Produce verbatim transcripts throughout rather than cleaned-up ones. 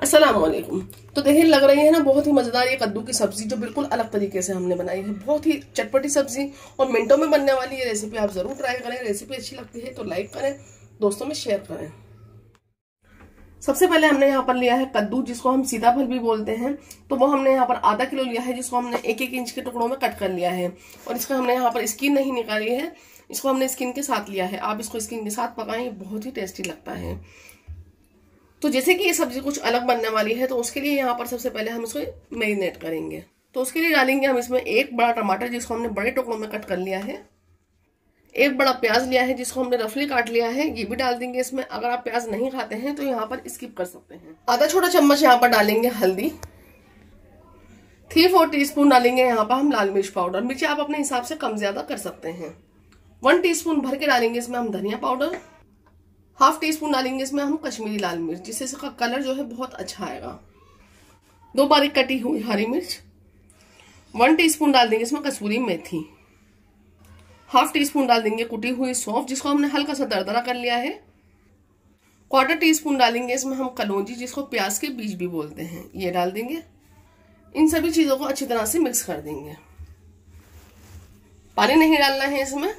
अस्सलाम वालेकुम। तो देखिए लग रही है ना बहुत ही मजेदार ये कद्दू की सब्जी जो बिल्कुल अलग तरीके से हमने बनाई है। बहुत ही चटपटी सब्जी और मिनटों में बनने वाली ये रेसिपी आप जरूर ट्राई करें। रेसिपी अच्छी लगती है तो लाइक करें, दोस्तों में शेयर करें। सबसे पहले हमने यहाँ पर लिया है कद्दू, जिसको हम सीताफल भी बोलते हैं। तो वो हमने यहाँ पर आधा किलो लिया है, जिसको हमने एक एक इंच के टुकड़ों में कट कर लिया है। और इसका हमने यहाँ पर स्किन नहीं निकाली है, इसको हमने स्किन के साथ लिया है। आप इसको स्किन के साथ पकाएं, बहुत ही टेस्टी लगता है। तो जैसे कि ये सब्जी कुछ अलग बनने वाली है तो उसके लिए यहाँ पर सबसे पहले हम इसको मैरिनेट करेंगे। तो उसके लिए डालेंगे हम इसमें एक बड़ा टमाटर, जिसको हमने बड़े टुकड़ों में कट कर लिया है। एक बड़ा प्याज लिया है, जिसको हमने रफली काट लिया है, ये भी डाल देंगे इसमें। अगर आप प्याज नहीं खाते हैं तो यहाँ पर स्किप कर सकते हैं। आधा छोटा चम्मच यहाँ पर डालेंगे हल्दी। थ्री फोर टी स्पून डालेंगे यहाँ पर हम लाल मिर्च पाउडर। मिर्ची आप अपने हिसाब से कम ज्यादा कर सकते हैं। वन टी स्पून भर के डालेंगे इसमें हम धनिया पाउडर। हाफ टी स्पून डालेंगे इसमें हम कश्मीरी लाल मिर्च, जिससे इसका कलर जो है बहुत अच्छा आएगा। दो बारीक कटी हुई हरी मिर्च। वन टीस्पून डाल देंगे इसमें कसूरी मेथी। हाफ टी स्पून डाल देंगे कुटी हुई सौंफ, जिसको हमने हल्का सा दरदरा कर लिया है। क्वार्टर टी स्पून डालेंगे इसमें हम कलौंजी, जिसको प्याज के बीज भी बोलते हैं, ये डाल देंगे। इन सभी चीजों को अच्छी तरह से मिक्स कर देंगे। पानी नहीं डालना है इसमें।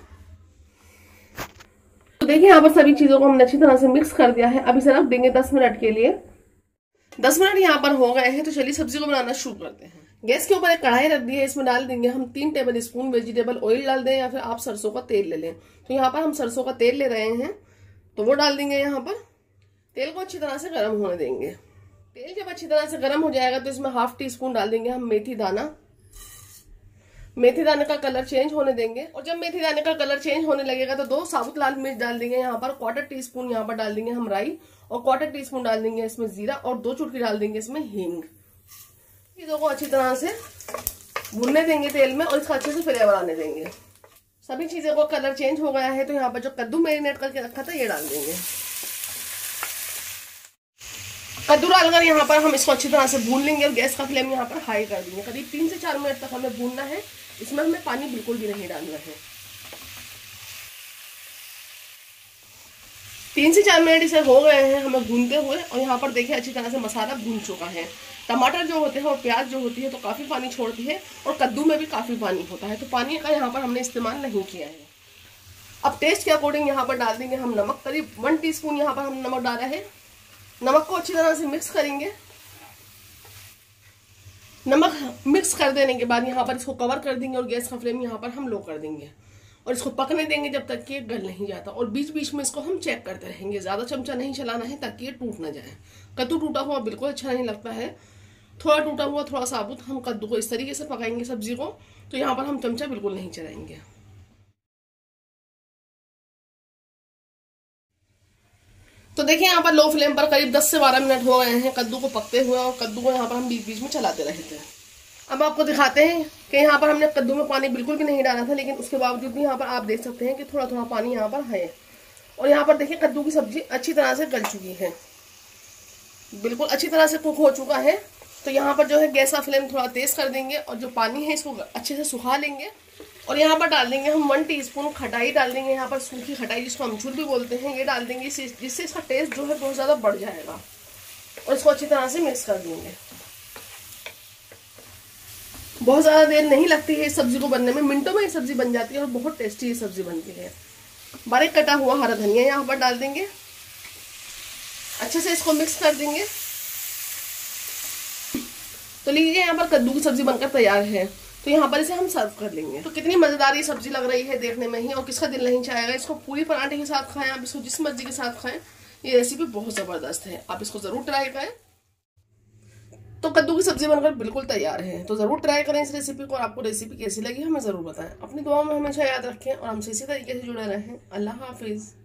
तो देखिए यहाँ पर सभी चीजों को हमने अच्छी तरह से मिक्स कर दिया है। अब इसे रख देंगे दस मिनट के लिए। दस मिनट यहाँ पर हो गए हैं तो चलिए सब्जी को बनाना शुरू करते हैं। गैस के ऊपर एक कढ़ाई रख दी है, इसमें डाल देंगे हम तीन टेबल स्पून वेजिटेबल ऑयल डाल दें, या फिर आप सरसों का तेल ले लें। तो यहाँ पर हम सरसों का तेल ले रहे हैं, तो वो डाल देंगे यहाँ पर। तेल को अच्छी तरह से गर्म होने देंगे। तेल जब अच्छी तरह से गर्म हो जाएगा तो इसमें हाफ टी स्पून डाल देंगे हम मेथी दाना। मेथी दाने का कलर चेंज होने देंगे, और जब मेथी दाने का कलर चेंज होने लगेगा तो दो साबुत लाल मिर्च डाल देंगे यहाँ पर। क्वार्टर टी स्पून यहाँ पर डाल देंगे हम राई, और क्वार्टर टी स्पून डाल देंगे इसमें जीरा, और दो चुटकी डाल देंगे इसमें हींग। चीजों को अच्छी तरह से भूनने देंगे तेल में, और इसका अच्छे से फ्लेवर आने देंगे। सभी चीजों को कलर चेंज हो गया है तो यहाँ पर जो कद्दू मैरिनेट करके रखा था ये डाल देंगे। कद्दू डालकर यहाँ पर हम इसको अच्छी तरह से भून लेंगे, और गैस का फ्लेम यहाँ पर हाई कर देंगे। करीब तीन से चार मिनट तक हमें भूनना है। इसमें हमें पानी बिल्कुल भी नहीं डालना है। तीन से चार मिनट इसे हो गए हैं हमें भूनते हुए, और यहाँ पर देखिए अच्छी तरह से मसाला भून चुका है। टमाटर जो होते हैं और प्याज जो होती है तो काफी पानी छोड़ती है, और कद्दू में भी काफी पानी होता है, तो पानी का यहाँ पर हमने इस्तेमाल नहीं किया है। अब टेस्ट के अकॉर्डिंग यहाँ पर डाल देंगे हम नमक। करीब वन टी स्पून यहाँ पर हम नमक डाला है। नमक को अच्छी तरह से मिक्स करेंगे। नमक मिक्स कर देने के बाद यहाँ पर इसको कवर कर देंगे, और गैस का फ्लेम यहाँ पर हम लो कर देंगे, और इसको पकने देंगे जब तक कि ये गल नहीं जाता। और बीच बीच में इसको हम चेक करते रहेंगे। ज्यादा चमचा नहीं चलाना है ताकि ये टूट ना जाए। कद्दू टूटा हुआ बिल्कुल अच्छा नहीं लगता है। थोड़ा टूटा हुआ, थोड़ा साबुत, हम कद्दू को इस तरीके से पकाएंगे सब्जी को, तो यहाँ पर हम चमचा बिल्कुल नहीं चलाएंगे। तो देखिए यहाँ पर लो फ्लेम पर करीब दस से बारह मिनट हो गए हैं कद्दू को पकते हुए, और कद्दू को यहाँ पर हम बीच बीच में चलाते रहे थे। अब आपको दिखाते हैं कि यहाँ पर हमने कद्दू में पानी बिल्कुल भी नहीं डाला था, लेकिन उसके बावजूद भी यहाँ पर आप देख सकते हैं कि थोड़ा थोड़ा पानी यहाँ पर है। और यहाँ पर देखिए कद्दू की सब्जी अच्छी तरह से गल चुकी है, बिल्कुल अच्छी तरह से कुक हो चुका है। तो यहाँ पर जो है गैस का फ्लेम थोड़ा तेज कर देंगे, और जो पानी है इसको अच्छे से सुखा लेंगे। और यहाँ पर डाल देंगे हम वन टीस्पून खटाई डाल देंगे, यहाँ पर सूखी खटाई, जिसको अमचूर भी बोलते हैं, ये डाल देंगे, जिससे इसका टेस्ट जो है बहुत ज्यादा बढ़ जाएगा। और इसको अच्छी तरह से मिक्स कर देंगे। बहुत ज्यादा देर नहीं लगती है इस सब्जी को बनने में, मिनटों में ये सब्जी बन जाती है, और बहुत टेस्टी ये सब्जी बनती है। बारीक कटा हुआ हरा धनिया यहाँ पर डाल देंगे, अच्छे से इसको मिक्स कर देंगे। तो लीजिए यहाँ पर कद्दू की सब्जी बनकर तैयार है। तो यहाँ पर इसे हम सर्व कर लेंगे। तो कितनी मजेदार ये सब्जी लग रही है देखने में ही, और किसका दिल नहीं चाहेगा। इसको पूरी पराठे के साथ खाएं, आप इसको जिस मर्जी के साथ खाएं, ये रेसिपी बहुत जबरदस्त है। आप इसको जरूर ट्राई करें। तो कद्दू की सब्जी बनकर बिल्कुल तैयार है, तो जरूर ट्राई करें इस रेसिपी को। और आपको रेसिपी कैसी लगी हमें जरूर बताएं। अपनी दुआओं में हमेशा याद रखें, और हमसे इसी तरीके से जुड़े रहें। अल्लाह हाफिज।